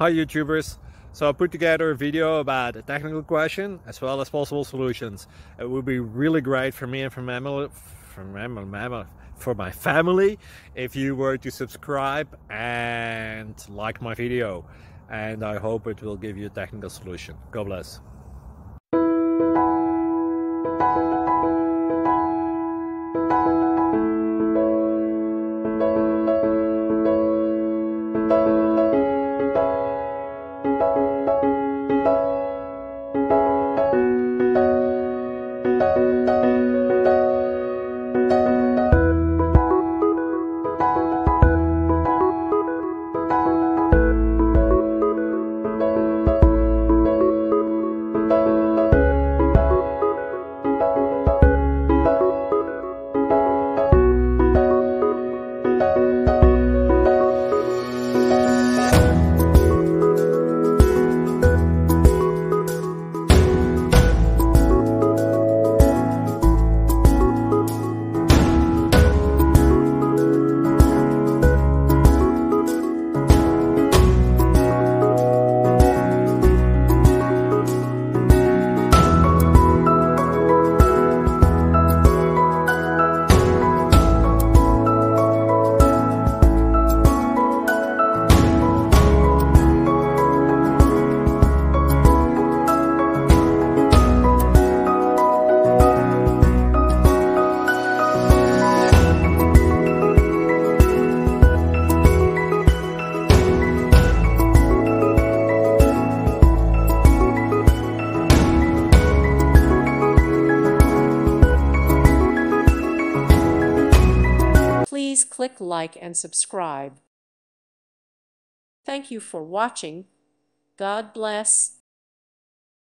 Hi YouTubers! So I put together a video about a technical question as well as possible solutions. It would be really great for me and for my family if you were to subscribe and like my video, and I hope it will give you a technical solution. God bless. Please click like and subscribe. Thank you for watching. God bless.